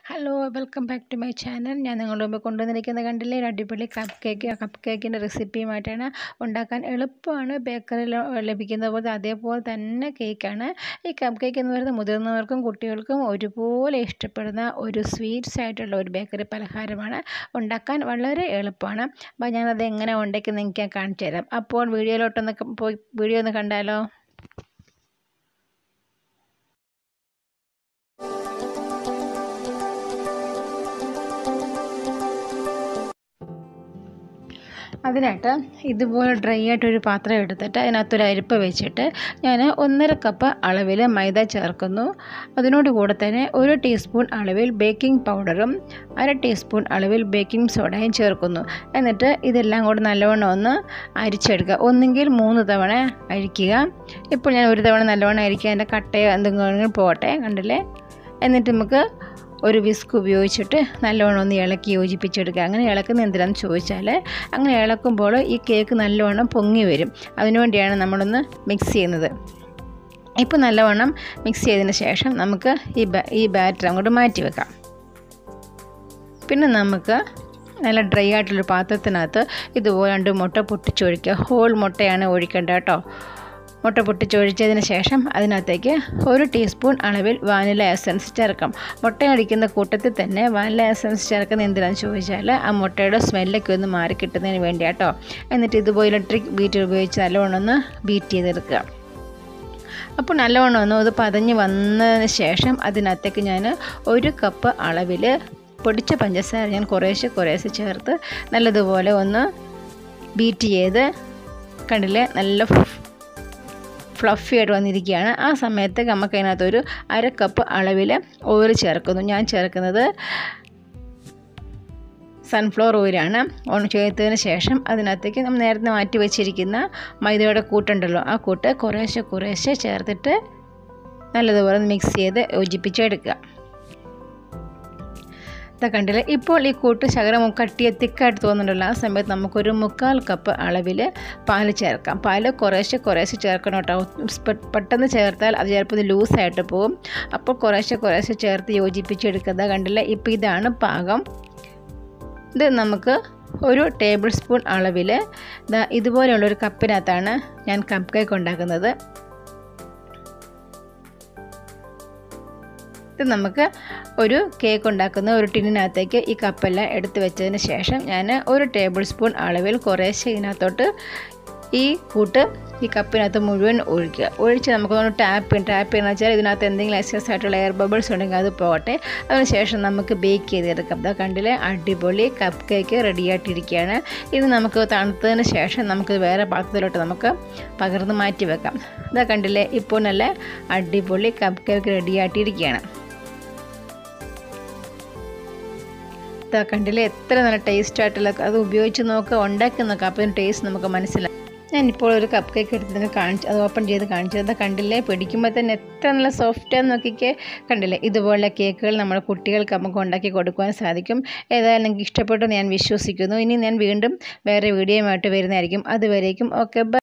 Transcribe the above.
Hello welcome back to my channel. ഞാൻ നിങ്ങളുടെ മുമ്പ് കൊണ്ടുവന്നിരിക്കുന്നത് കണ്ടില്ലേ, ഒരു അടിപൊളി കപ്പ് കേക്ക്. ആ കപ്പ് കേക്കിൻ്റെ റെസിപ്പിയുമായിട്ടാണ്. ഉണ്ടാക്കാൻ എളുപ്പമാണ്, ബേക്കറിയിൽ ലഭിക്കുന്ന പോലെ അതേപോലെ തന്നെ കേക്കാണ്. ഈ കപ്പ് കേക്ക് എന്ന് പറയുന്നത് മുതിർന്നവർക്കും കുട്ടികൾക്കും ഒരുപോലെ ഇഷ്ടപ്പെടുന്ന ഒരു സ്വീറ്റ്സ് ആയിട്ടുള്ള ഒരു ബേക്കറി പലഹാരമാണ്. ഉണ്ടാക്കാൻ വളരെ എളുപ്പമാണ്. അപ്പോൾ ഞാനത് എങ്ങനെ ഉണ്ടാക്കുന്നത് നിങ്ങൾക്ക് ഞാൻ കാണിച്ചു തരാം. അപ്പോൾ വീഡിയോ ഒന്ന് കണ്ടാലോ. അതിനായിട്ട് ഇതുപോലെ ഡ്രൈ ആയിട്ടൊരു പാത്രം എടുത്തിട്ട് അതിനകത്തൊരു അരിപ്പ വെച്ചിട്ട് ഞാൻ 1.5 കപ്പ് അളവിൽ മൈദ ചേർക്കുന്നു. അതിനോട് കൂടെ തന്നെ 1 ടീസ്പൂൺ അളവിൽ ബേക്കിംഗ് പൗഡറും 1/2 ടീസ്പൂൺ അളവിൽ ബേക്കിംഗ് സോഡയും ചേർക്കുന്നു. എന്നിട്ട് ഇതെല്ലാം കൂടെ നല്ലവണ്ണം ഒന്ന് അരിച്ചെടുക്കുക. ഒന്നുകിൽ 3 തവണ അരിക്കുക. ഇപ്പോൾ ഞാൻ 1 തവണ നല്ലവണ്ണം അരിക്കുക. അതിൻ്റെ കട്ടയോ എന്തെങ്കിലും പോകട്ടെ, കണ്ടില്ലേ. എന്നിട്ട് നമുക്ക് ഒരു വിസ്ക് ഉപയോഗിച്ചിട്ട് നല്ലവണ്ണം ഒന്ന് ഇളക്കി യോജിപ്പിച്ചെടുക്കുക. അങ്ങനെ ഇളക്കുന്നത് എന്തിനാണെന്ന് ചോദിച്ചാൽ, അങ്ങനെ ഇളക്കുമ്പോൾ ഈ കേക്ക് നല്ലവണ്ണം പൊങ്ങി വരും. അതിനുവേണ്ടിയാണ് നമ്മളൊന്ന് മിക്സ് ചെയ്യുന്നത്. ഇപ്പോൾ നല്ലവണ്ണം മിക്സ് ചെയ്തതിന് ശേഷം നമുക്ക് ഈ ബാറ്റർ അങ്ങോട്ട് മാറ്റി വെക്കാം. പിന്നെ നമുക്ക് നല്ല ഡ്രൈ ആയിട്ടുള്ളൊരു പാത്രത്തിനകത്ത് ഇതുപോലെ 2 മുട്ട പൊട്ടിച്ചൊഴിക്കുക. ഹോൾ മുട്ടയാണ് ഒഴിക്കേണ്ടത് കേട്ടോ. മുട്ട പൊട്ടിച്ചൊഴിച്ചതിന് ശേഷം അതിനകത്തേക്ക് 1 ടീസ്പൂൺ അളവിൽ വാനില എസൻസ് ചേർക്കാം. മുട്ട അടിക്കുന്ന കൂട്ടത്തിൽ തന്നെ വാനില എസൻസ് ചേർക്കുന്നത് എന്തിനാണെന്ന് ചോദിച്ചാൽ ആ മുട്ടയുടെ സ്മെല്ലൊക്കെ ഒന്ന് മാറി കിട്ടുന്നതിന് വേണ്ടിയാട്ടോ. എന്നിട്ട് ഇതുപോലെ ഇലക്ട്രിക് ബീറ്റർ ഉപയോഗിച്ച് നല്ലവണ്ണം ഒന്ന് ബീറ്റ് ചെയ്തെടുക്കുക. അപ്പോൾ നല്ലവണ്ണം ഒന്ന് അത് പതഞ്ഞ് വന്നതിന് ശേഷം അതിനകത്തേക്ക് ഞാൻ 1 കപ്പ് അളവിൽ പൊടിച്ച പഞ്ചസാര ഞാൻ കുറേശ്ശെ ചേർത്ത് നല്ലതുപോലെ ഒന്ന് ബീറ്റ് ചെയ്ത്, കണ്ടില്ലേ, നല്ല ഫ്ലഫി ആയിട്ട് വന്നിരിക്കുകയാണ്. ആ സമയത്ത് നമുക്ക് അതിനകത്തൊരു 1/2 കപ്പ് അളവിൽ ഓയിൽ ചേർക്കുന്നു. ഞാൻ ചേർക്കുന്നത് സൺഫ്ലവർ ഓയിലാണ്. ചേർത്തതിന് ശേഷം അതിനകത്തേക്ക് നമ്മൾ നേരത്തെ മാറ്റി വെച്ചിരിക്കുന്ന മൈദയുടെ കൂട്ടുണ്ടല്ലോ, ആ കൂട്ട് കുറേശ്ശെ ചേർത്തിട്ട് നല്ലതുപോലെ മിക്സ് ചെയ്ത് യോജിപ്പിച്ചെടുക്കുക. കണ്ടില്ലേ, ഇപ്പോൾ ഈ കൂട്ട് ശകലം തിക്കായിട്ട് തോന്നുന്നുണ്ടല്ലോ. ആ സമയത്ത് നമുക്കൊരു 1/4 കപ്പ് അളവിൽ പാല് ചേർക്കാം. പാല് കുറേശ്ശെ ചേർക്കണം കേട്ടോ. പെട്ടെന്ന് ചേർത്താൽ അത് ചിലപ്പോൾ ലൂസായിട്ട് പോകും. അപ്പോൾ കുറേശ്ശെ ചേർത്ത് യോജിപ്പിച്ചെടുക്കുക. കണ്ടില്ലേ, ഇപ്പോൾ ഇതാണ് പാകം. ഇത് നമുക്ക് 1 ടേബിൾ സ്പൂൺ അളവിൽ ഇതുപോലെയുള്ളൊരു കപ്പിനകത്താണ് ഞാൻ കപ്പ് കേക്ക് ഉണ്ടാക്കുന്നത്. നമുക്ക് ഒരു കേക്ക് ഉണ്ടാക്കുന്ന ഒരു ടിന്നിനകത്തേക്ക് ഈ കപ്പെല്ലാം എടുത്ത് വെച്ചതിന് ശേഷം ഞാൻ 1 ടേബിൾ സ്പൂൺ അളവിൽ കുറേശ്ശെ ഇതിനകത്തോട്ട് ഈ കൂട്ട് ഈ കപ്പിനകത്ത് മുഴുവൻ ഒഴിച്ച് നമുക്കൊന്ന് ടാപ്പ് ചെയ്യുന്ന വെച്ചാൽ ഇതിനകത്ത് എന്തെങ്കിലും എക്സസ് ആയിട്ടുള്ള എയർ ബബിൾസ് ഉണ്ടെങ്കിൽ അത് പോകട്ടെ. അതിനുശേഷം നമുക്ക് ബേക്ക് ചെയ്തെടുക്കാം. കണ്ടില്ലേ, അടിപൊളി കപ്പ് കേക്ക് റെഡിയായിട്ടിരിക്കുകയാണ്. ഇത് നമുക്ക് തണുത്തതിന് ശേഷം നമുക്ക് വേറെ പാത്രത്തിലോട്ട് നമുക്ക് പകർന്ന് മാറ്റി വെക്കാം. കണ്ടില്ലേ, ഇപ്പോൾ നല്ല അടിപൊളി കപ്പ് കേക്ക് റെഡിയായിട്ടിരിക്കുകയാണ്. കണ്ടില്ലേ, എത്ര നല്ല ടേസ്റ്റ് ആയിട്ടുള്ള, അത് ഉപയോഗിച്ച് നോക്കുക, ഉണ്ടാക്കി നോക്കുക. അപ്പോൾ ടേസ്റ്റ് നമുക്ക് മനസ്സിലാവും. ഞാനിപ്പോൾ ഒരു കപ്പ് കേക്ക് എടുത്ത് അത് ഓപ്പൺ ചെയ്ത് കാണിച്ചത്. കണ്ടില്ലേ, പിടിക്കുമ്പോൾ തന്നെ എത്ര നല്ല സോഫ്റ്റാന്ന് നോക്കിക്കേ. കണ്ടില്ലേ, ഇതുപോലുള്ള കേക്കുകൾ നമ്മുടെ കുട്ടികൾക്ക് നമുക്ക് ഉണ്ടാക്കി കൊടുക്കുവാൻ സാധിക്കും. ഏതായാലും നിങ്ങൾക്ക് ഇഷ്ടപ്പെട്ടു ഞാൻ വിശ്വസിക്കുന്നു. ഇനി ഞാൻ വീണ്ടും വേറെ വീഡിയോയുമായിട്ട് വരുന്നതായിരിക്കും. അതുവരേക്കും ഓക്കെ, ബൈ.